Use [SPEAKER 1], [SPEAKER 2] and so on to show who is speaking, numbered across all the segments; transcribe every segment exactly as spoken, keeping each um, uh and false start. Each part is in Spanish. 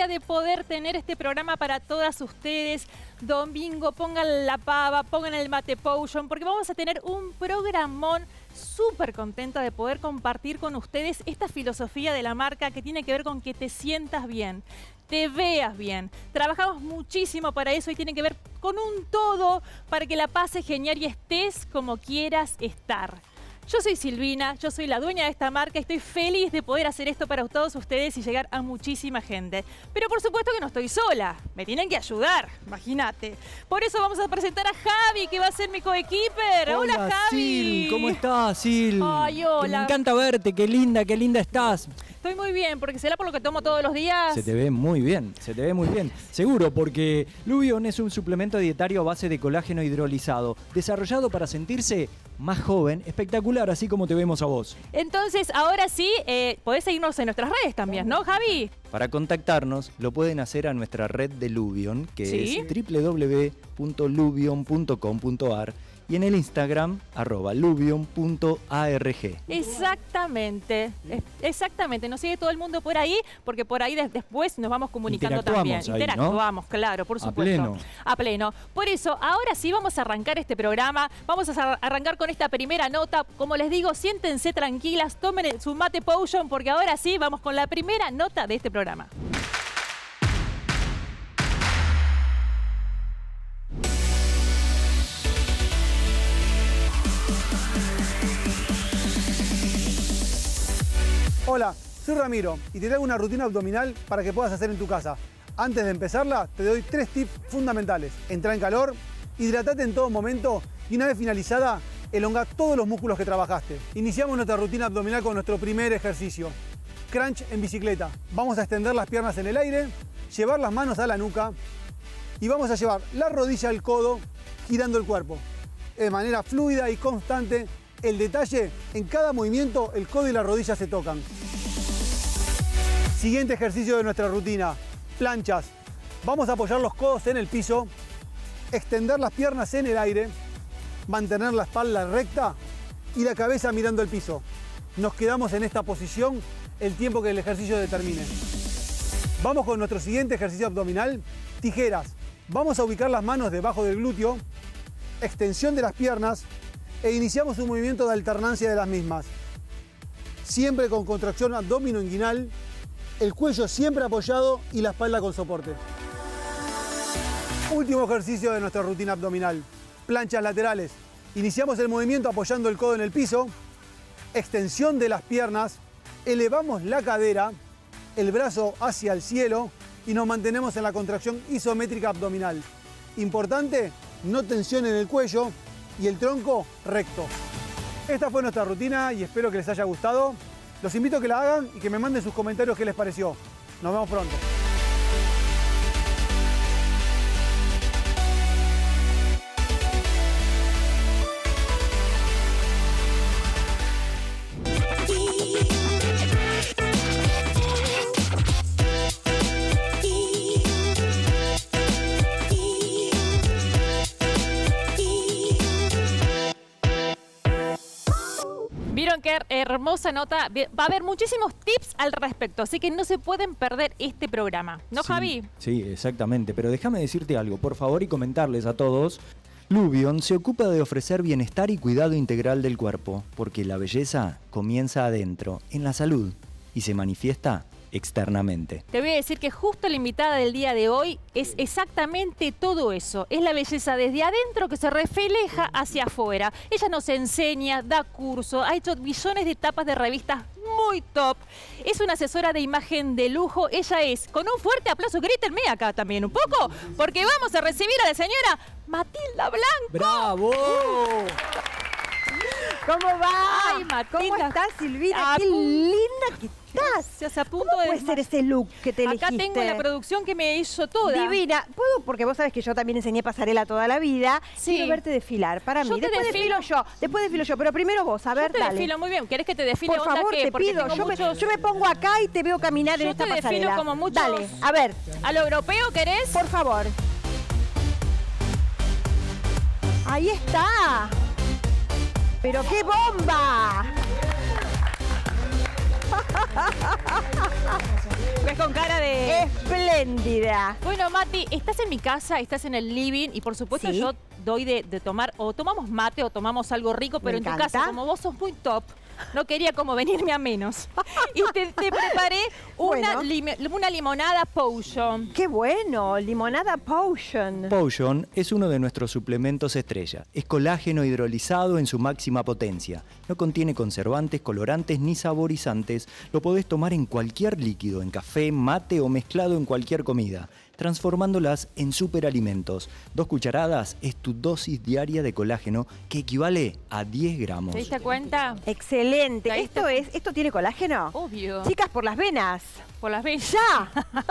[SPEAKER 1] alegría de poder tener este programa para todas ustedes. Domingo, pongan la pava, pongan el mate potion, porque vamos a tener un programón. Súper contenta de poder compartir con ustedes esta filosofía de la marca que tiene que ver con que te sientas bien, te veas bien. Trabajamos muchísimo para eso y tiene que ver con un todo para que la pases genial y estés como quieras estar. Yo soy Silvina, yo soy la dueña de esta marca y estoy feliz de poder hacer esto para todos ustedes y llegar a muchísima gente. Pero por supuesto que no estoy sola, me tienen que ayudar, imagínate. Por eso vamos a presentar a Javi, que va a ser mi coequiper. Hola,
[SPEAKER 2] Hola
[SPEAKER 1] Javi.
[SPEAKER 2] Sil, ¿cómo estás, Sil?
[SPEAKER 1] Ay, hola.
[SPEAKER 2] Me encanta verte, qué linda, qué linda estás.
[SPEAKER 1] Estoy muy bien, porque será por lo que tomo todos los días.
[SPEAKER 2] Se te ve muy bien, se te ve muy bien. Seguro, porque Luvion es un suplemento dietario a base de colágeno hidrolizado, desarrollado para sentirse más joven, espectacular, así como te vemos a vos.
[SPEAKER 1] Entonces, ahora sí, eh, podés seguirnos en nuestras redes también, ¿no, Javi?
[SPEAKER 2] Para contactarnos, lo pueden hacer a nuestra red de Luvion, que
[SPEAKER 1] ¿Sí?
[SPEAKER 2] es doble u doble u doble u punto luvion punto com punto a r, y en el Instagram, arroba luvion punto arg.
[SPEAKER 1] Exactamente, es- exactamente. Nos sigue todo el mundo por ahí, porque por ahí des- después nos vamos comunicando también.
[SPEAKER 2] Interactuamos ahí, ¿no?
[SPEAKER 1] Interactuamos, claro, por
[SPEAKER 2] A
[SPEAKER 1] supuesto.
[SPEAKER 2] pleno.
[SPEAKER 1] A pleno. Por eso, ahora sí vamos a arrancar este programa. Vamos a ar- arrancar con esta primera nota. Como les digo, siéntense tranquilas, tomen el- su mate potion, porque ahora sí vamos con la primera nota de este programa.
[SPEAKER 3] Hola, soy Ramiro y te traigo una rutina abdominal para que puedas hacer en tu casa. Antes de empezarla, te doy tres tips fundamentales. Entra en calor, hidratate en todo momento y una vez finalizada, elonga todos los músculos que trabajaste. Iniciamos nuestra rutina abdominal con nuestro primer ejercicio. Crunch en bicicleta. Vamos a extender las piernas en el aire, llevar las manos a la nuca y vamos a llevar la rodilla al codo girando el cuerpo. De manera fluida y constante. El detalle, en cada movimiento el codo y la rodilla se tocan. Siguiente ejercicio de nuestra rutina, planchas. Vamos a apoyar los codos en el piso, extender las piernas en el aire, mantener la espalda recta y la cabeza mirando el piso. Nos quedamos en esta posición el tiempo que el ejercicio determine. Vamos con nuestro siguiente ejercicio abdominal, tijeras. Vamos a ubicar las manos debajo del glúteo, extensión de las piernas, e iniciamos un movimiento de alternancia de las mismas. Siempre con contracción abdomino-inguinal, el cuello siempre apoyado y la espalda con soporte. Último ejercicio de nuestra rutina abdominal, planchas laterales. Iniciamos el movimiento apoyando el codo en el piso, extensión de las piernas, elevamos la cadera, el brazo hacia el cielo y nos mantenemos en la contracción isométrica abdominal. Importante, no tensión en el cuello y el tronco recto. Esta fue nuestra rutina y espero que les haya gustado. Los invito a que la hagan y que me manden sus comentarios qué les pareció. Nos vemos pronto.
[SPEAKER 1] Vieron qué hermosa nota. Va a haber muchísimos tips al respecto, así que no se pueden perder este programa. ¿No,
[SPEAKER 2] Sí,
[SPEAKER 1] Javi?
[SPEAKER 2] Sí, exactamente. Pero déjame decirte algo, por favor, y comentarles a todos. Luvion se ocupa de ofrecer bienestar y cuidado integral del cuerpo, porque la belleza comienza adentro, en la salud, y se manifiesta externamente.
[SPEAKER 1] Te voy a decir que justo la invitada del día de hoy es exactamente todo eso. Es la belleza desde adentro que se refleja hacia afuera. Ella nos enseña, da curso, ha hecho millones de tapas de revistas muy top. Es una asesora de imagen de lujo. Ella es, con un fuerte aplauso, grítenme acá también un poco, porque vamos a recibir a la señora Matilda Blanco.
[SPEAKER 2] ¡Bravo!
[SPEAKER 4] ¿Cómo va?
[SPEAKER 1] Ay, Matilda.
[SPEAKER 4] ¿Cómo estás, Silvina?
[SPEAKER 1] A
[SPEAKER 4] ¡Qué
[SPEAKER 1] pu-
[SPEAKER 4] linda que estás!
[SPEAKER 1] Gracias, a punto
[SPEAKER 4] ¿Cómo
[SPEAKER 1] de
[SPEAKER 4] puede ser
[SPEAKER 1] desma-
[SPEAKER 4] ese look que te elegiste?
[SPEAKER 1] Acá tengo la producción que me hizo toda.
[SPEAKER 4] Divina. ¿Puedo? Porque vos sabés que yo también enseñé pasarela toda la vida.
[SPEAKER 1] Sí.
[SPEAKER 4] Quiero verte desfilar para
[SPEAKER 1] Yo
[SPEAKER 4] mí.
[SPEAKER 1] te
[SPEAKER 4] Después
[SPEAKER 1] desfilo.
[SPEAKER 4] desfilo yo. Después desfilo yo. Pero primero vos. A ver,
[SPEAKER 1] Yo te
[SPEAKER 4] dale.
[SPEAKER 1] desfilo muy bien. ¿Querés que te desfile
[SPEAKER 4] Por
[SPEAKER 1] onda
[SPEAKER 4] favor,
[SPEAKER 1] qué?
[SPEAKER 4] te
[SPEAKER 1] Porque
[SPEAKER 4] pido.
[SPEAKER 1] tengo
[SPEAKER 4] Yo me,
[SPEAKER 1] muchos-
[SPEAKER 4] yo me pongo acá y te veo caminar en
[SPEAKER 1] Yo
[SPEAKER 4] esta
[SPEAKER 1] te desfilo
[SPEAKER 4] pasarela.
[SPEAKER 1] como muchos-
[SPEAKER 4] Dale, a ver.
[SPEAKER 1] ¿A lo europeo querés?
[SPEAKER 4] Por favor. Ahí está. ¡Pero qué bomba!
[SPEAKER 1] Ves con cara de...
[SPEAKER 4] Espléndida.
[SPEAKER 1] Bueno, Mati, estás en mi casa, estás en el living y por supuesto
[SPEAKER 4] Sí.
[SPEAKER 1] yo doy de, de tomar, o tomamos mate o tomamos algo rico, pero
[SPEAKER 4] Me
[SPEAKER 1] en tu
[SPEAKER 4] encanta.
[SPEAKER 1] casa, como vos sos muy top, no quería como venirme a menos. Y te, te preparé una,
[SPEAKER 4] Bueno.
[SPEAKER 1] lime- una limonada potion.
[SPEAKER 4] Qué bueno, limonada potion.
[SPEAKER 2] Potion es uno de nuestros suplementos estrella. Es colágeno hidrolizado en su máxima potencia. No contiene conservantes, colorantes ni saborizantes. Lo podés tomar en cualquier líquido, en café, mate o mezclado en cualquier comida, transformándolas en superalimentos. Dos cucharadas es tu dosis diaria de colágeno, que equivale a diez gramos.
[SPEAKER 1] ¿Te diste cuenta?
[SPEAKER 4] Excelente.
[SPEAKER 1] Ahí
[SPEAKER 4] ¿Esto
[SPEAKER 1] está.
[SPEAKER 4] es, esto tiene colágeno?
[SPEAKER 1] Obvio.
[SPEAKER 4] Chicas, por las venas.
[SPEAKER 1] Por las venas.
[SPEAKER 4] ¡Ya!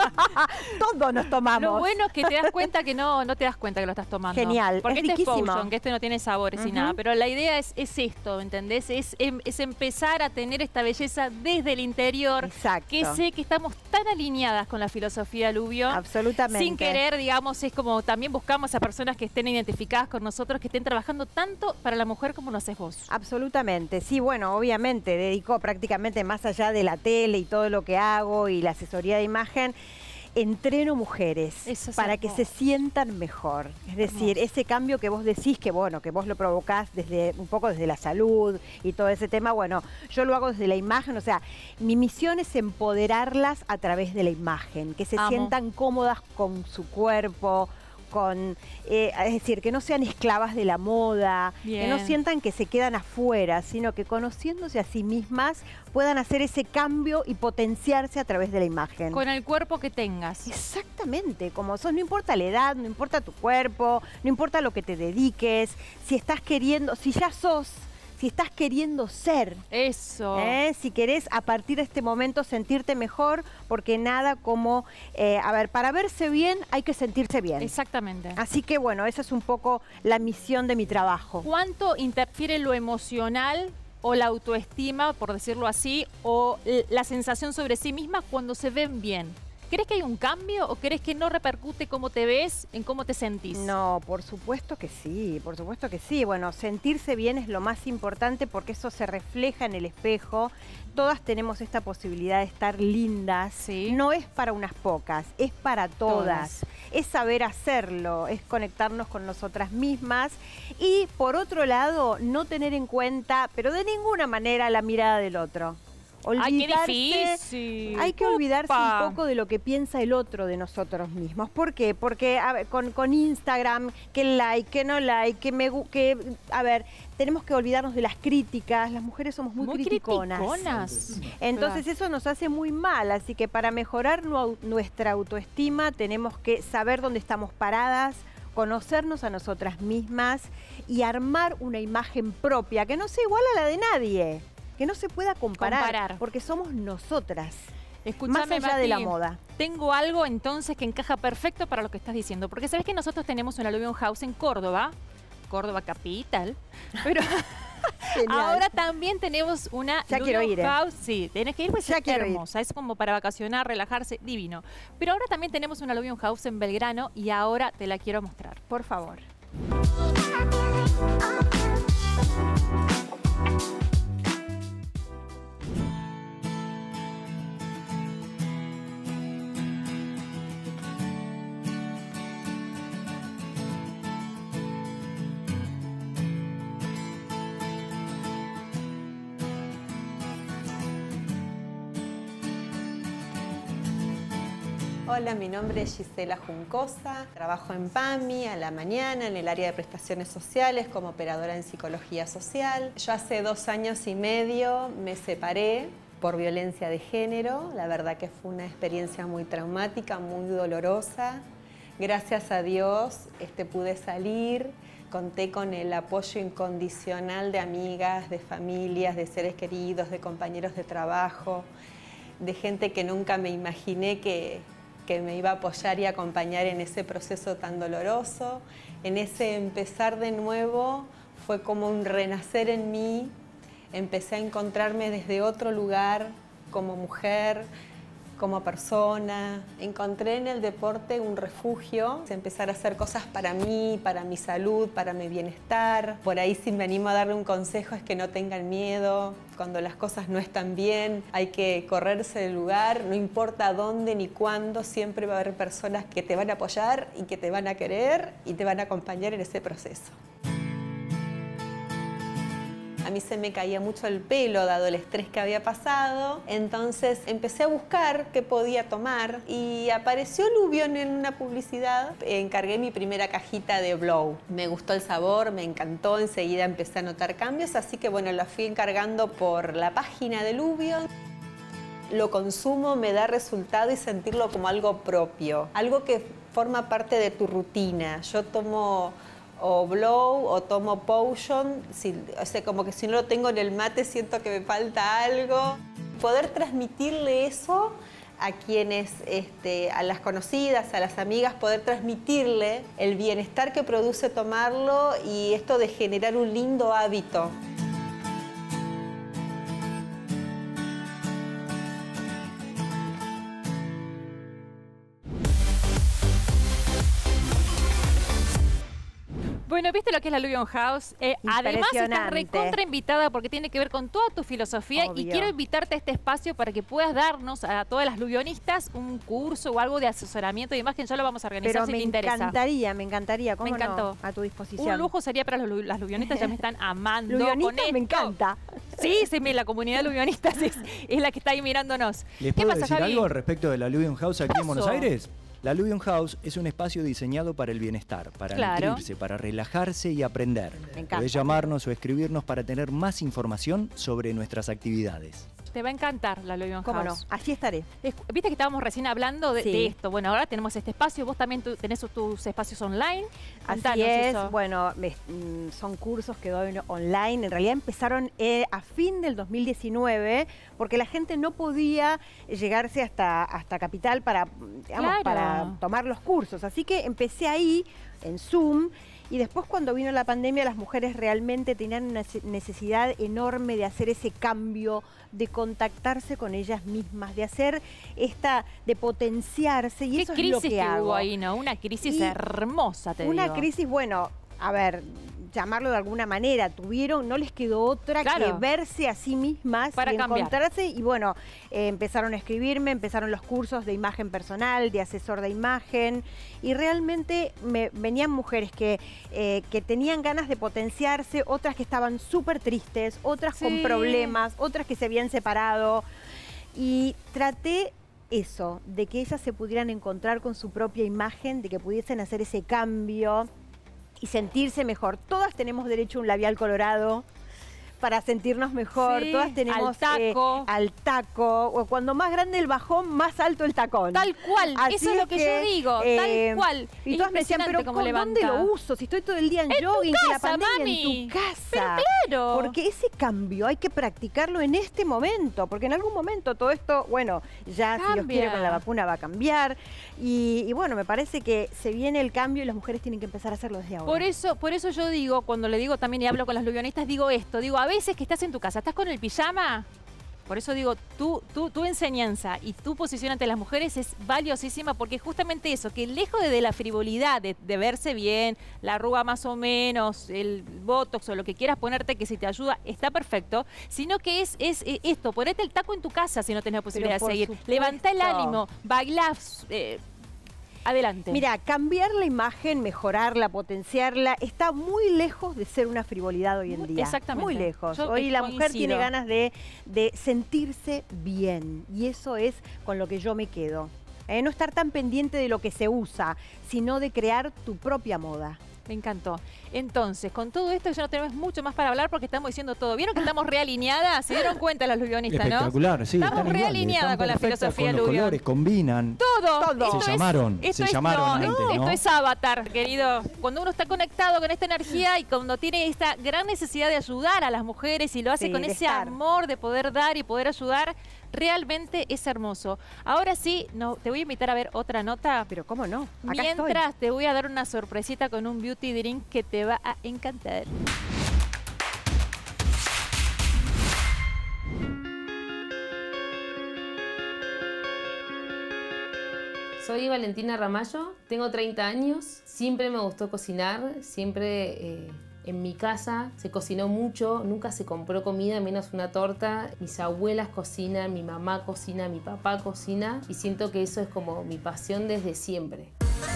[SPEAKER 4] Todos nos tomamos.
[SPEAKER 1] Lo bueno es que te das cuenta que no, no te das cuenta que lo estás tomando.
[SPEAKER 4] Genial,
[SPEAKER 1] Porque
[SPEAKER 4] es
[SPEAKER 1] este
[SPEAKER 4] riquísimo.
[SPEAKER 1] es potion, que este no tiene sabores y
[SPEAKER 4] Ujú.
[SPEAKER 1] nada. Pero la idea es, es esto, ¿me entendés? Es, em- es empezar a tener esta belleza desde el interior.
[SPEAKER 4] Exacto.
[SPEAKER 1] Que sé que estamos tan alineadas con la filosofía Lubio.
[SPEAKER 4] Absolutamente.
[SPEAKER 1] Sin querer, digamos, es como también buscamos a personas que estén identificadas con nosotros, que estén trabajando tanto para la mujer como lo haces vos.
[SPEAKER 4] Absolutamente, sí, bueno, obviamente dedico prácticamente más allá de la tele y todo lo que hago y la asesoría de imagen, entreno mujeres
[SPEAKER 1] Eso es
[SPEAKER 4] para que
[SPEAKER 1] hermoso.
[SPEAKER 4] se sientan mejor. Es decir, ese cambio que vos decís que bueno, que vos lo provocás desde un poco desde la salud y todo ese tema, bueno, yo lo hago desde la imagen, o sea, mi misión es empoderarlas a través de la imagen, que se
[SPEAKER 1] Amo.
[SPEAKER 4] sientan cómodas con su cuerpo, con, eh, es decir, que no sean esclavas de la moda, que no
[SPEAKER 1] Bien.
[SPEAKER 4] sientan que se quedan afuera, sino que conociéndose a sí mismas puedan hacer ese cambio y potenciarse a través de la imagen.
[SPEAKER 1] Con el cuerpo que tengas.
[SPEAKER 4] Exactamente, como sos, no importa la edad, no importa tu cuerpo, no importa lo que te dediques, si estás queriendo, si ya sos, si estás queriendo ser.
[SPEAKER 1] Eso.
[SPEAKER 4] ¿Eh? Si querés a partir de este momento sentirte mejor, porque nada como, eh, a ver, para verse bien hay que sentirse bien.
[SPEAKER 1] Exactamente.
[SPEAKER 4] Así que bueno, esa es un poco la misión de mi trabajo.
[SPEAKER 1] ¿Cuánto interfiere lo emocional o la autoestima, por decirlo así, o l- la sensación sobre sí misma cuando se ven bien? ¿Crees que hay un cambio o crees que no repercute cómo te ves en cómo te sentís?
[SPEAKER 4] No, por supuesto que sí, por supuesto que sí. Bueno, sentirse bien es lo más importante porque eso se refleja en el espejo. Todas tenemos esta posibilidad de estar lindas.
[SPEAKER 1] Sí.
[SPEAKER 4] No es para unas pocas, es para todas.
[SPEAKER 1] Todas.
[SPEAKER 4] Es saber hacerlo, es conectarnos con nosotras mismas. Y por otro lado, no tener en cuenta, pero de ninguna manera, la mirada del otro.
[SPEAKER 1] ¡Ay, qué
[SPEAKER 4] Olvidarse-
[SPEAKER 1] difícil!
[SPEAKER 4] Hay que olvidarse
[SPEAKER 1] Upa.
[SPEAKER 4] un poco de lo que piensa el otro de nosotros mismos. ¿Por qué? Porque a ver, con, con Instagram, que like, que no like, que me gu- que a ver, tenemos que olvidarnos de las críticas. Las mujeres somos muy,
[SPEAKER 1] Muy
[SPEAKER 4] criticonas.
[SPEAKER 1] criticonas.
[SPEAKER 4] Entonces eso nos hace muy mal, así que para mejorar nu- nuestra autoestima tenemos que saber dónde estamos paradas, conocernos a nosotras mismas y armar una imagen propia que no sea igual a la de nadie, que no se pueda comparar,
[SPEAKER 1] Comparar.
[SPEAKER 4] porque somos nosotras.
[SPEAKER 1] Escuchame,
[SPEAKER 4] Más allá de la
[SPEAKER 1] Mati,
[SPEAKER 4] moda.
[SPEAKER 1] Tengo algo entonces que encaja perfecto para lo que estás diciendo. Porque sabes que nosotros tenemos una Alluvion House en Córdoba, Córdoba capital, pero
[SPEAKER 4] Genial.
[SPEAKER 1] ahora también tenemos una
[SPEAKER 4] Ya quiero
[SPEAKER 1] Alluvion
[SPEAKER 4] ir, ¿eh?
[SPEAKER 1] House. Sí, tenés que ir, pues
[SPEAKER 4] Ya
[SPEAKER 1] es
[SPEAKER 4] quiero ir.
[SPEAKER 1] hermosa, es como para vacacionar, relajarse, divino. Pero ahora también tenemos una Alluvion House en Belgrano y ahora te la quiero mostrar.
[SPEAKER 4] Por favor.
[SPEAKER 5] Hola, mi nombre es Gisela Juncosa, trabajo en PAMI a la mañana en el área de prestaciones sociales como operadora en psicología social. Yo hace dos años y medio me separé por violencia de género, la verdad que fue una experiencia muy traumática, muy dolorosa. Gracias a Dios este, pude salir, conté con el apoyo incondicional de amigas, de familias, de seres queridos, de compañeros de trabajo, de gente que nunca me imaginé que, que me iba a apoyar y acompañar en ese proceso tan doloroso. En ese empezar de nuevo fue como un renacer en mí. Empecé a encontrarme desde otro lugar como mujer, como persona. Encontré en el deporte un refugio, empezar a hacer cosas para mí, para mi salud, para mi bienestar. Por ahí si me animo a darle un consejo es que no tengan miedo. Cuando las cosas no están bien, hay que correrse del lugar, no importa dónde ni cuándo, siempre va a haber personas que te van a apoyar y que te van a querer y te van a acompañar en ese proceso. A mí se me caía mucho el pelo dado el estrés que había pasado, entonces empecé a buscar qué podía tomar y apareció Lubion en una publicidad. Encargué mi primera cajita de Blow. Me gustó el sabor, me encantó, enseguida empecé a notar cambios, así que bueno, la fui encargando por la página de Lubion. Lo consumo, me da resultado y sentirlo como algo propio, algo que forma parte de tu rutina. Yo tomo o Blow o tomo Potion, si, o sea, como que si no lo tengo en el mate siento que me falta algo. Poder transmitirle eso a quienes, este, a las conocidas, a las amigas, poder transmitirle el bienestar que produce tomarlo y esto de generar un lindo hábito.
[SPEAKER 1] Bueno, ¿viste lo que es la Lubion House? Eh, además estás recontra invitada porque tiene que ver con toda tu filosofía. Obvio. Y quiero invitarte a este espacio para que puedas darnos a todas las lubionistas un curso o algo de asesoramiento de imagen. Ya lo vamos a organizar.
[SPEAKER 4] Pero
[SPEAKER 1] si
[SPEAKER 4] me
[SPEAKER 1] te interesa.
[SPEAKER 4] encantaría, me encantaría. ¿Cómo
[SPEAKER 1] me encantó.
[SPEAKER 4] No? A tu disposición.
[SPEAKER 1] Un lujo sería para los, las lubionistas, ya me están amando.
[SPEAKER 4] Lubionistas me encanta.
[SPEAKER 1] Sí, sí, la comunidad de lubionistas es, es la que está ahí mirándonos.
[SPEAKER 2] ¿Les
[SPEAKER 1] ¿Qué
[SPEAKER 2] puedo
[SPEAKER 1] pasa,
[SPEAKER 2] decir
[SPEAKER 1] Javi?
[SPEAKER 2] algo al respecto de la Lubion House aquí
[SPEAKER 1] ¿Qué
[SPEAKER 2] en Buenos
[SPEAKER 1] pasó?
[SPEAKER 2] Aires? La Lubion House es un espacio diseñado para el bienestar, para
[SPEAKER 1] Claro.
[SPEAKER 2] nutrirse, para relajarse y aprender.
[SPEAKER 4] Me encanta.
[SPEAKER 2] Podés llamarnos o escribirnos para tener más información sobre nuestras actividades.
[SPEAKER 1] Te va a encantar la Lubion
[SPEAKER 4] ¿Cómo no?
[SPEAKER 1] House.
[SPEAKER 4] Así estaré.
[SPEAKER 1] Es- Viste que estábamos recién hablando de,
[SPEAKER 4] Sí.
[SPEAKER 1] de esto. Bueno, ahora tenemos este espacio. Vos también tu- tenés tus espacios online.
[SPEAKER 4] Así
[SPEAKER 1] Contanos
[SPEAKER 4] es,
[SPEAKER 1] eso.
[SPEAKER 4] bueno, me- mm, son cursos que doy online. En realidad empezaron eh, a fin del dos mil diecinueve porque la gente no podía llegarse hasta, hasta Capital para, digamos,
[SPEAKER 1] Claro.
[SPEAKER 4] para tomar los cursos. Así que empecé ahí, en Zoom. Y después cuando vino la pandemia las mujeres realmente tenían una nece- necesidad enorme de hacer ese cambio, de contactarse con ellas mismas, de hacer esta, de potenciarse. Y
[SPEAKER 1] Qué
[SPEAKER 4] eso es
[SPEAKER 1] crisis
[SPEAKER 4] lo que,
[SPEAKER 1] que
[SPEAKER 4] hago.
[SPEAKER 1] hubo ahí, ¿no? Una crisis
[SPEAKER 4] Y
[SPEAKER 1] hermosa, te
[SPEAKER 4] Una
[SPEAKER 1] digo.
[SPEAKER 4] crisis, bueno, a ver, llamarlo de alguna manera, tuvieron, no les quedó otra
[SPEAKER 1] Claro.
[SPEAKER 4] que verse a sí mismas
[SPEAKER 1] Para
[SPEAKER 4] y
[SPEAKER 1] cambiar.
[SPEAKER 4] encontrarse. Y bueno, eh, empezaron a escribirme, empezaron los cursos de imagen personal, de asesor de imagen. Y realmente me venían mujeres que, eh, que tenían ganas de potenciarse, otras que estaban súper tristes, otras con
[SPEAKER 1] Sí.
[SPEAKER 4] problemas, otras que se habían separado. Y traté eso, de que ellas se pudieran encontrar con su propia imagen, de que pudiesen hacer ese cambio y sentirse mejor. Todas tenemos derecho a un labial colorado para sentirnos mejor.
[SPEAKER 1] Sí,
[SPEAKER 4] Todas tenemos
[SPEAKER 1] al taco.
[SPEAKER 4] eh, al taco. O cuando más grande el bajón, más alto el tacón.
[SPEAKER 1] Tal cual,
[SPEAKER 4] Así
[SPEAKER 1] eso es lo que, yo digo,
[SPEAKER 4] eh,
[SPEAKER 1] tal cual.
[SPEAKER 4] Y
[SPEAKER 1] Es
[SPEAKER 4] todas me decían, pero
[SPEAKER 1] impresionante cómo
[SPEAKER 4] ¿con ¿dónde
[SPEAKER 1] levanta.
[SPEAKER 4] lo uso? Si estoy todo el día en,
[SPEAKER 1] En tu
[SPEAKER 4] jogging, que la
[SPEAKER 1] casa,
[SPEAKER 4] pandemia
[SPEAKER 1] mami.
[SPEAKER 4] en tu casa.
[SPEAKER 1] Pero claro.
[SPEAKER 4] Porque ese cambio hay que practicarlo en este momento, porque en algún momento todo esto, bueno, ya si Dios
[SPEAKER 1] Cambia.
[SPEAKER 4] quiere con la vacuna va a cambiar. Y, y bueno, me parece que se viene el cambio y las mujeres tienen que empezar a hacerlo desde ahora.
[SPEAKER 1] Por eso, por eso yo digo, cuando le digo también y hablo con las lubionistas, digo esto, digo, a veces que estás en tu casa, estás con el pijama, por eso digo, tu, tu, tu enseñanza y tu posición ante las mujeres es valiosísima porque justamente eso, que lejos de, de la frivolidad, de, de verse bien, la arruga más o menos, el botox o lo que quieras ponerte que si te ayuda, está perfecto, sino que es, es eh, esto, ponete el taco en tu casa si no tenés la posibilidad de
[SPEAKER 4] por
[SPEAKER 1] seguir,
[SPEAKER 4] supuesto.
[SPEAKER 1] levantá el ánimo, bailá, eh, adelante.
[SPEAKER 4] Mira, cambiar la imagen, mejorarla, potenciarla, está muy lejos de ser una frivolidad hoy en
[SPEAKER 1] Muy-
[SPEAKER 4] día.
[SPEAKER 1] exactamente.
[SPEAKER 4] Muy lejos.
[SPEAKER 1] Yo,
[SPEAKER 4] Hoy
[SPEAKER 1] eh,
[SPEAKER 4] la mujer
[SPEAKER 1] coincido.
[SPEAKER 4] tiene ganas de, de sentirse bien. Y eso es con lo que yo me quedo. Eh, no estar tan pendiente de lo que se usa, sino de crear tu propia moda.
[SPEAKER 1] Me encantó. Entonces, con todo esto ya no tenemos mucho más para hablar porque estamos diciendo todo. ¿Vieron que estamos realineadas? Se dieron cuenta las lubionistas, ¿no?
[SPEAKER 2] Espectacular, sí.
[SPEAKER 1] Estamos
[SPEAKER 2] están iguales,
[SPEAKER 1] realineadas
[SPEAKER 2] están
[SPEAKER 1] con la
[SPEAKER 2] perfectas,
[SPEAKER 1] filosofía
[SPEAKER 2] con los
[SPEAKER 1] Lubion.
[SPEAKER 2] colores, combinan.
[SPEAKER 1] Todo.
[SPEAKER 4] Todo.
[SPEAKER 1] Esto
[SPEAKER 2] Se
[SPEAKER 1] es-
[SPEAKER 2] llamaron,
[SPEAKER 1] esto
[SPEAKER 2] se
[SPEAKER 1] es-
[SPEAKER 2] llamaron
[SPEAKER 1] no,
[SPEAKER 2] antes,
[SPEAKER 1] Esto
[SPEAKER 2] ¿no?
[SPEAKER 1] es avatar, querido. Cuando uno está conectado con esta energía y cuando tiene esta gran necesidad de ayudar a las mujeres y lo hace
[SPEAKER 4] Sí,
[SPEAKER 1] con
[SPEAKER 4] de
[SPEAKER 1] ese
[SPEAKER 4] estar.
[SPEAKER 1] amor de poder dar y poder ayudar, realmente es hermoso. Ahora sí, no, te voy a invitar a ver otra nota.
[SPEAKER 4] Pero ¿cómo no? Acá
[SPEAKER 1] Mientras
[SPEAKER 4] estoy.
[SPEAKER 1] te voy a dar una sorpresita con un beauty drink que te va a encantar.
[SPEAKER 6] Soy Valentina Ramallo, tengo treinta años, siempre me gustó cocinar, siempre eh, en mi casa se cocinó mucho, nunca se compró comida menos una torta. Mis abuelas cocinan, mi mamá cocina, mi papá cocina y siento que eso es como mi pasión desde siempre.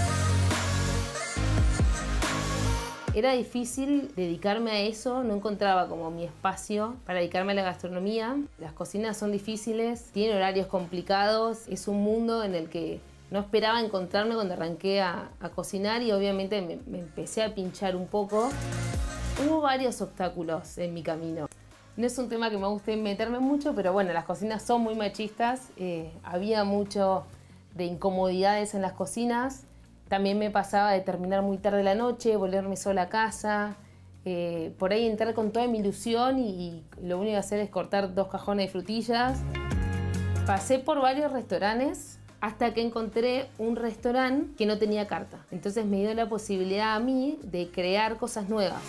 [SPEAKER 6] Era difícil dedicarme a eso, no encontraba como mi espacio para dedicarme a la gastronomía. Las cocinas son difíciles, tienen horarios complicados, es un mundo en el que no esperaba encontrarme cuando arranqué a, a cocinar y obviamente me, me empecé a pinchar un poco. Hubo varios obstáculos en mi camino. No es un tema que me guste meterme mucho, pero bueno, las cocinas son muy machistas. Eh, había mucho de incomodidades en las cocinas. También me pasaba de terminar muy tarde la noche, volverme sola a casa. Eh, por ahí entrar con toda mi ilusión y, y lo único que hacer es cortar dos cajones de frutillas. Pasé por varios restaurantes hasta que encontré un restaurante que no tenía carta. Entonces me dio la posibilidad a mí de crear cosas nuevas.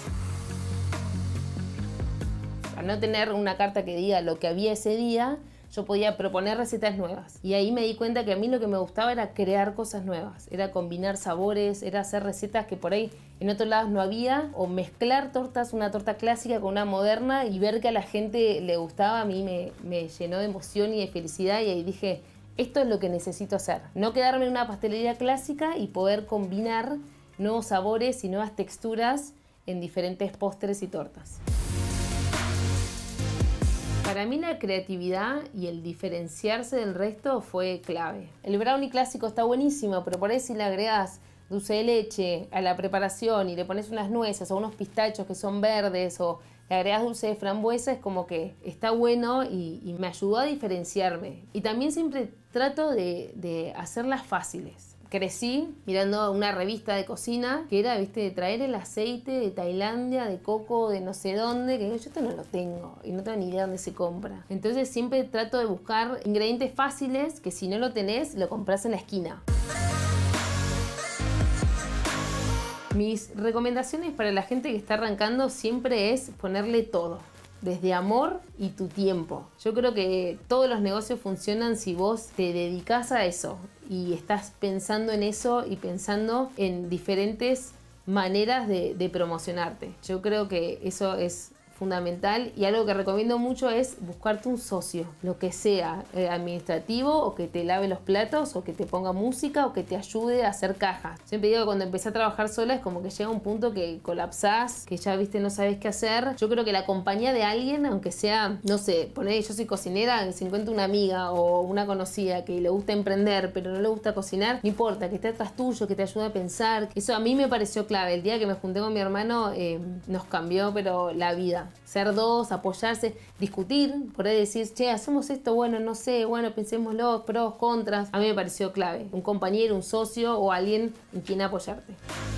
[SPEAKER 6] Al no tener una carta que diga lo que había ese día, yo podía proponer recetas nuevas. Y ahí me di cuenta que a mí lo que me gustaba era crear cosas nuevas. Era combinar sabores, era hacer recetas que por ahí en otros lados no había. O mezclar tortas, una torta clásica con una moderna y ver que a la gente le gustaba. A mí me, me llenó de emoción y de felicidad. Y ahí dije, esto es lo que necesito hacer. No quedarme en una pastelería clásica y poder combinar nuevos sabores y nuevas texturas en diferentes postres y tortas. Para mí la creatividad y el diferenciarse del resto fue clave. El brownie clásico está buenísimo, pero por ahí si le agregas dulce de leche a la preparación y le pones unas nueces o unos pistachos que son verdes o le agregas dulce de frambuesa, es como que está bueno y, y me ayudó a diferenciarme. Y también siempre trato de, de hacerlas fáciles. Crecí mirando una revista de cocina que era, viste, de traer el aceite de Tailandia, de coco, de no sé dónde, que yo esto no lo tengo y no tengo ni idea dónde se compra. Entonces siempre trato de buscar ingredientes fáciles que si no lo tenés, lo compras en la esquina. Mis recomendaciones para la gente que está arrancando siempre es ponerle todo. Desde amor y tu tiempo. Yo creo que todos los negocios funcionan si vos te dedicas a eso y estás pensando en eso y pensando en diferentes maneras de, de promocionarte. Yo creo que eso es fundamental y algo que recomiendo mucho es buscarte un socio, lo que sea, eh, administrativo o que te lave los platos o que te ponga música o que te ayude a hacer cajas. Siempre digo que cuando empecé a trabajar sola es como que llega un punto que colapsás, que ya viste no sabes qué hacer. Yo creo que la compañía de alguien, aunque sea, no sé, poner yo soy cocinera, que se encuentre una amiga o una conocida que le gusta emprender pero no le gusta cocinar, no importa, que esté atrás tuyo, que te ayude a pensar. Eso a mí me pareció clave. El día que me junté con mi hermano eh, nos cambió pero la vida. Ser dos, apoyarse, discutir, por ahí decir, che, hacemos esto, bueno, no sé, bueno, pensémoslo, pros, contras. A mí me pareció clave. Un compañero, un socio o alguien en quien apoyarte.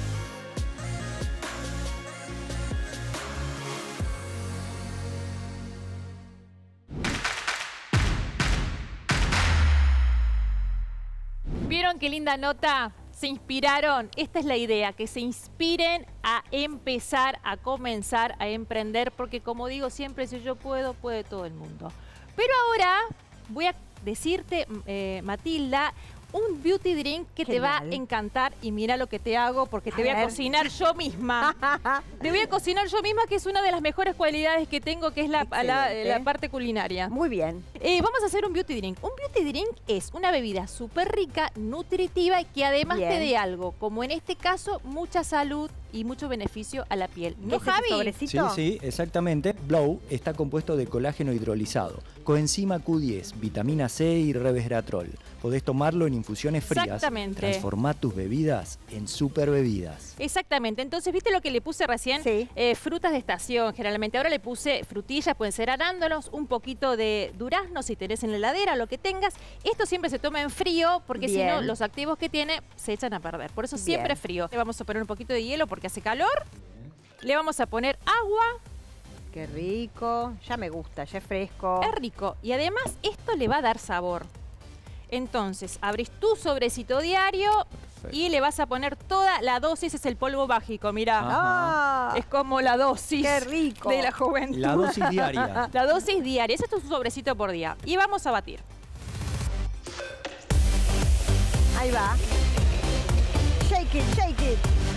[SPEAKER 1] ¿Vieron qué linda nota? ¿Se inspiraron? Esta es la idea, que se inspiren a empezar, a comenzar, a emprender, porque como digo siempre, si yo puedo, puede todo el mundo. Pero ahora voy a decirte, eh, Matilda, un beauty drink que Genial. Te va a encantar y mira lo que te hago porque te a voy a ver. cocinar yo misma. Te voy a cocinar yo misma, que es una de las mejores cualidades que tengo, que es la, la, la parte culinaria.
[SPEAKER 4] Muy bien.
[SPEAKER 1] Eh, vamos a hacer un beauty drink. Un beauty drink es una bebida súper rica, nutritiva y que además bien. Te dé algo, como en este caso, mucha salud y mucho beneficio a la piel. ¿No, Javi?
[SPEAKER 2] Sí, sí, exactamente. Blow está compuesto de colágeno hidrolizado, coenzima Q diez, vitamina C y resveratrol. Podés tomarlo en infusiones frías.
[SPEAKER 1] Exactamente.
[SPEAKER 2] Transformá tus bebidas en super bebidas.
[SPEAKER 1] Exactamente. Entonces, ¿viste lo que le puse recién?
[SPEAKER 4] Sí.
[SPEAKER 1] Eh, frutas de estación, generalmente. Ahora le puse frutillas, pueden ser arándanos, un poquito de durazno, si tenés en la heladera, lo que tengas. Esto siempre se toma en frío, porque si no, los activos que tiene se echan a perder. Por eso siempre Bien. Frío. Le vamos a poner un poquito de hielo porque hace calor. Le vamos a poner agua.
[SPEAKER 4] Qué rico. Ya me gusta, ya es fresco.
[SPEAKER 1] Es rico. Y además, esto le va a dar sabor. Entonces, abrís tu sobrecito diario Perfecto. Y le vas a poner toda la dosis, es el polvo mágico, mirá.
[SPEAKER 4] Ah,
[SPEAKER 1] es como la dosis
[SPEAKER 4] qué rico.
[SPEAKER 1] De la juventud.
[SPEAKER 2] La dosis diaria.
[SPEAKER 1] La dosis diaria, ese es tu sobrecito por día. Y vamos a batir.
[SPEAKER 4] Ahí va. Shake it, shake it.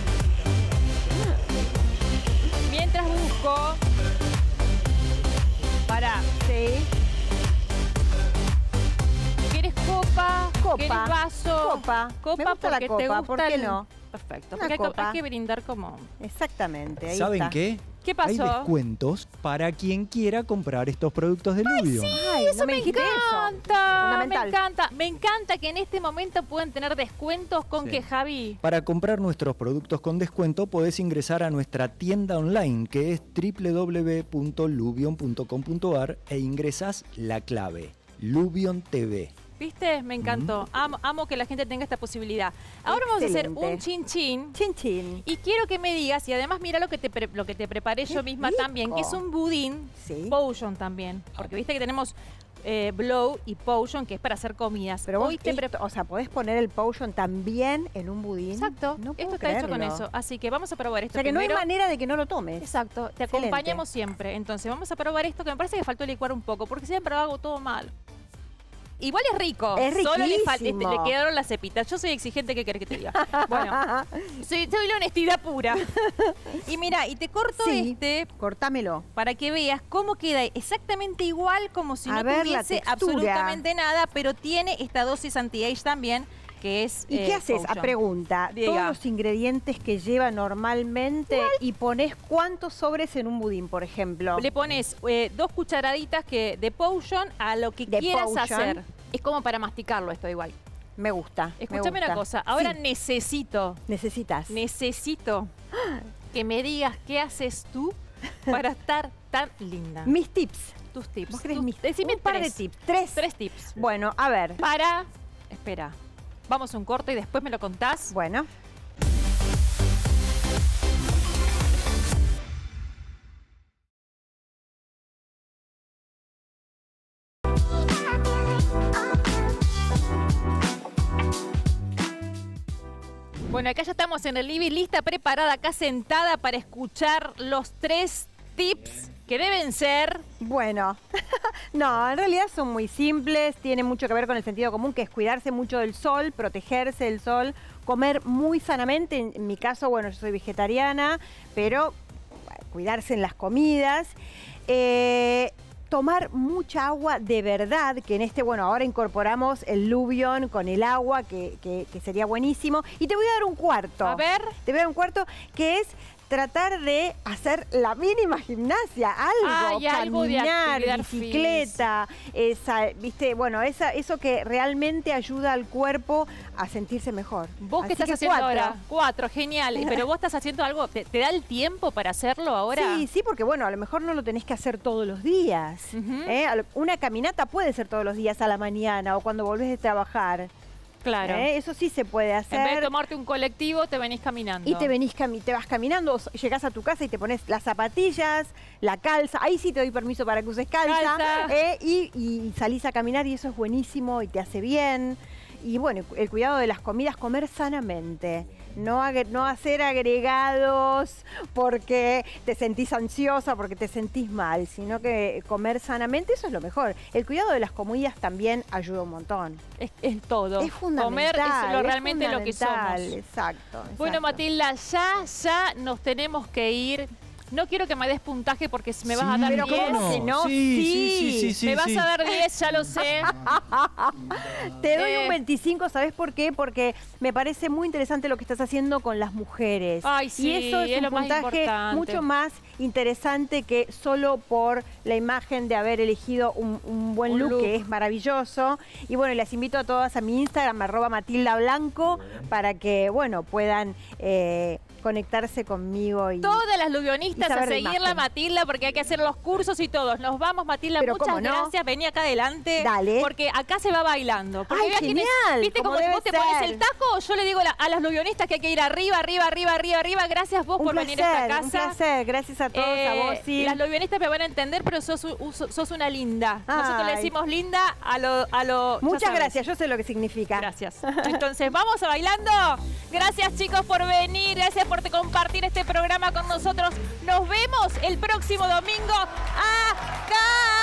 [SPEAKER 1] Mientras busco... Pará.
[SPEAKER 4] Sí.
[SPEAKER 1] ¿Quieres copa?
[SPEAKER 4] Copa.
[SPEAKER 1] ¿Quieres vaso?
[SPEAKER 4] Copa.
[SPEAKER 1] Copa
[SPEAKER 4] Me gusta la
[SPEAKER 1] porque
[SPEAKER 4] copa,
[SPEAKER 1] te gusta
[SPEAKER 4] ¿por qué
[SPEAKER 1] el-
[SPEAKER 4] no?
[SPEAKER 1] Perfecto.
[SPEAKER 4] Una
[SPEAKER 1] Porque hay que-
[SPEAKER 4] copa.
[SPEAKER 1] hay que brindar como...
[SPEAKER 4] Exactamente, ahí
[SPEAKER 2] ¿Saben
[SPEAKER 4] está.
[SPEAKER 2] qué?
[SPEAKER 1] ¿Qué pasó?
[SPEAKER 2] Hay descuentos para quien quiera comprar estos productos de Lubion.
[SPEAKER 4] Ay,
[SPEAKER 1] Eso
[SPEAKER 4] no
[SPEAKER 1] me,
[SPEAKER 4] dijiste eso.
[SPEAKER 1] encanta, me
[SPEAKER 4] Fundamental.
[SPEAKER 1] encanta, me encanta que en este momento puedan tener descuentos con
[SPEAKER 2] Sí.
[SPEAKER 1] que Javi.
[SPEAKER 2] Para comprar nuestros productos con descuento podés ingresar a nuestra tienda online que es w w w punto lubion punto com punto a r e ingresás la clave Lubion T V.
[SPEAKER 1] ¿Viste? Me encantó. Amo, amo que la gente tenga esta posibilidad. Ahora vamos a hacer
[SPEAKER 4] Excelente.
[SPEAKER 1] un chin chin.
[SPEAKER 4] Chin chin.
[SPEAKER 1] Y quiero que me digas, y además mira lo que te, pre- lo que te preparé
[SPEAKER 4] ¡Qué
[SPEAKER 1] yo misma
[SPEAKER 4] rico!
[SPEAKER 1] también, que es un budín
[SPEAKER 4] Sí.
[SPEAKER 1] potion también. Porque viste que tenemos eh, blow y potion, que es para hacer comidas.
[SPEAKER 4] Pero vos,
[SPEAKER 1] Hoy te
[SPEAKER 4] esto-
[SPEAKER 1] pre-
[SPEAKER 4] o sea, podés poner el potion también en un budín.
[SPEAKER 1] Exacto,
[SPEAKER 4] No puedo
[SPEAKER 1] esto está hecho con
[SPEAKER 4] creerlo.
[SPEAKER 1] eso. Así que vamos a probar
[SPEAKER 4] O
[SPEAKER 1] esto
[SPEAKER 4] sea que no hay
[SPEAKER 1] primero.
[SPEAKER 4] manera de que no lo tomes.
[SPEAKER 1] Exacto, te
[SPEAKER 4] Excelente.
[SPEAKER 1] acompañamos siempre. Entonces vamos a probar esto que me parece que faltó licuar un poco, porque siempre hago todo mal. Igual es rico.
[SPEAKER 4] Es
[SPEAKER 1] Solo le, fal- este,
[SPEAKER 4] riquísimo.
[SPEAKER 1] le quedaron las cepitas. Yo soy exigente, ¿qué querés que te diga? Bueno, soy, soy la honestidad pura. Y mira, y te corto
[SPEAKER 4] Sí.
[SPEAKER 1] este
[SPEAKER 4] Cortámelo.
[SPEAKER 1] para que veas cómo queda exactamente igual, como si
[SPEAKER 4] A
[SPEAKER 1] no
[SPEAKER 4] ver la
[SPEAKER 1] tuviese
[SPEAKER 4] textura.
[SPEAKER 1] absolutamente nada, pero tiene esta dosis anti-age también, que es
[SPEAKER 4] ¿Y
[SPEAKER 1] eh,
[SPEAKER 4] qué haces? A
[SPEAKER 1] potion.
[SPEAKER 4] pregunta,
[SPEAKER 1] Diga.
[SPEAKER 4] todos los ingredientes que lleva normalmente y pones cuántos sobres en un budín, por ejemplo.
[SPEAKER 1] Le pones eh, dos cucharaditas que, de potion a lo que
[SPEAKER 4] De
[SPEAKER 1] quieras
[SPEAKER 4] potion.
[SPEAKER 1] hacer. Es como para masticarlo esto igual.
[SPEAKER 4] Me gusta. me
[SPEAKER 1] Escúchame una
[SPEAKER 4] gusta.
[SPEAKER 1] cosa. Ahora
[SPEAKER 4] Sí,
[SPEAKER 1] necesito,
[SPEAKER 4] necesitas.
[SPEAKER 1] necesito que me digas qué haces tú para estar tan linda.
[SPEAKER 4] Mis tips.
[SPEAKER 1] Tus tips.
[SPEAKER 4] ¿Vos querés
[SPEAKER 1] Tus-
[SPEAKER 4] mis
[SPEAKER 1] Decime
[SPEAKER 4] un par
[SPEAKER 1] tres.
[SPEAKER 4] de tips? Tres.
[SPEAKER 1] Tres tips.
[SPEAKER 4] Bueno, a ver.
[SPEAKER 1] Para... Espera. Vamos a un corte y después me lo contás.
[SPEAKER 4] Bueno.
[SPEAKER 1] Bueno, acá ya estamos en el living, lista, preparada, acá sentada para escuchar los tres tips que deben ser...
[SPEAKER 4] Bueno, no, en realidad son muy simples, tienen mucho que ver con el sentido común, que es cuidarse mucho del sol, protegerse del sol, comer muy sanamente. En, en mi caso, bueno, yo soy vegetariana, pero bueno, cuidarse en las comidas. Eh, tomar mucha agua de verdad, que en este, bueno, ahora incorporamos el Lubion con el agua, que, que- que sería buenísimo. Y te voy a dar un cuarto.
[SPEAKER 1] A ver.
[SPEAKER 4] Te voy a dar un cuarto que es tratar de hacer la mínima gimnasia, algo,
[SPEAKER 1] Ay, algo de
[SPEAKER 4] caminar,
[SPEAKER 1] actividad
[SPEAKER 4] bicicleta, esa, viste, bueno, esa, eso que realmente ayuda al cuerpo a sentirse mejor.
[SPEAKER 1] ¿Vos qué
[SPEAKER 4] Así
[SPEAKER 1] estás
[SPEAKER 4] que
[SPEAKER 1] haciendo
[SPEAKER 4] cuatro.
[SPEAKER 1] ahora? Cuatro, genial. Pero vos estás haciendo algo, ¿te, te da el tiempo para hacerlo ahora?
[SPEAKER 4] Sí, sí, porque bueno, a lo mejor no lo tenés que hacer todos los días.
[SPEAKER 1] Ujú.
[SPEAKER 4] ¿eh? A lo- Una caminata puede ser todos los días a la mañana o cuando volvés de trabajar.
[SPEAKER 1] Claro.
[SPEAKER 4] ¿eh? Eso sí se puede
[SPEAKER 1] En vez de
[SPEAKER 4] hacer.
[SPEAKER 1] tomarte un colectivo, te venís caminando.
[SPEAKER 4] Y te venís cami- te vas caminando, o s- llegás a tu casa y te pones las zapatillas, la calza, ahí sí te doy permiso para que uses calza,
[SPEAKER 1] Calza.
[SPEAKER 4] ¿eh? y, y salís a caminar y eso es buenísimo y te hace bien. Y bueno, el cuidado de las comidas, comer sanamente. No, agre- no hacer agregados porque te sentís ansiosa, porque te sentís mal, sino que comer sanamente, eso es lo mejor. El cuidado de las comidas también ayuda un montón.
[SPEAKER 1] Es, es todo.
[SPEAKER 4] Es fundamental.
[SPEAKER 1] Comer es lo,
[SPEAKER 4] es
[SPEAKER 1] realmente lo que
[SPEAKER 4] fundamental,
[SPEAKER 1] somos.
[SPEAKER 4] Exacto,
[SPEAKER 1] Bueno,
[SPEAKER 4] exacto.
[SPEAKER 1] Matilda, ya, ya nos tenemos que ir. No quiero que me des puntaje porque me vas a
[SPEAKER 2] Sí,
[SPEAKER 1] dar
[SPEAKER 4] pero
[SPEAKER 1] diez.
[SPEAKER 4] ¿cómo que no?
[SPEAKER 2] Sí, sí,
[SPEAKER 4] Sí.
[SPEAKER 2] sí, sí, sí,
[SPEAKER 1] me vas
[SPEAKER 2] sí.
[SPEAKER 1] a dar diez, ya lo sé.
[SPEAKER 4] Te doy
[SPEAKER 1] Eh.
[SPEAKER 4] un veinticinco, ¿sabes por qué? Porque me parece muy interesante lo que estás haciendo con las mujeres.
[SPEAKER 1] Ay, sí,
[SPEAKER 4] y eso es,
[SPEAKER 1] es
[SPEAKER 4] un
[SPEAKER 1] lo más
[SPEAKER 4] puntaje
[SPEAKER 1] importante.
[SPEAKER 4] mucho más interesante que solo por la imagen de haber elegido un, un buen
[SPEAKER 1] Un
[SPEAKER 4] look,
[SPEAKER 1] look.
[SPEAKER 4] que es maravilloso. Y bueno, les invito a todas a mi Instagram, arroba Matilda Blanco, para que, bueno, puedan eh, conectarse conmigo. Y,
[SPEAKER 1] Todas las
[SPEAKER 4] Y
[SPEAKER 1] luvionistas a
[SPEAKER 4] saber de
[SPEAKER 1] seguirla,
[SPEAKER 4] imagen.
[SPEAKER 1] Matilda, porque hay que hacer los cursos y todos. Nos vamos, Matilda,
[SPEAKER 4] Pero
[SPEAKER 1] muchas
[SPEAKER 4] cómo no.
[SPEAKER 1] gracias. Vení acá adelante.
[SPEAKER 4] Dale.
[SPEAKER 1] Porque acá se va bailando. Porque
[SPEAKER 4] Ay,
[SPEAKER 1] veas quién es-
[SPEAKER 4] genial,
[SPEAKER 1] ¿Viste
[SPEAKER 4] como
[SPEAKER 1] cómo
[SPEAKER 4] debe
[SPEAKER 1] vos te pones
[SPEAKER 4] ser.
[SPEAKER 1] el taco? Yo le digo la- a las luvionistas que hay que ir arriba, arriba, arriba, arriba, arriba. Gracias vos
[SPEAKER 4] un
[SPEAKER 1] por
[SPEAKER 4] placer,
[SPEAKER 1] venir a esta casa.
[SPEAKER 4] un placer. Gracias a todos,
[SPEAKER 1] Eh,
[SPEAKER 4] a vos, sí.
[SPEAKER 1] Las luvionistas me van a entender, pero sos, u- sos una linda. Nosotros le
[SPEAKER 4] Ay.
[SPEAKER 1] decimos linda a lo... A lo ya
[SPEAKER 4] Muchas
[SPEAKER 1] sabes.
[SPEAKER 4] gracias, yo sé lo que significa.
[SPEAKER 1] Gracias. Entonces, ¿vamos a bailando? Gracias, chicos, por venir. Gracias por te- compartir este programa con nosotros. Nos vemos el próximo domingo acá.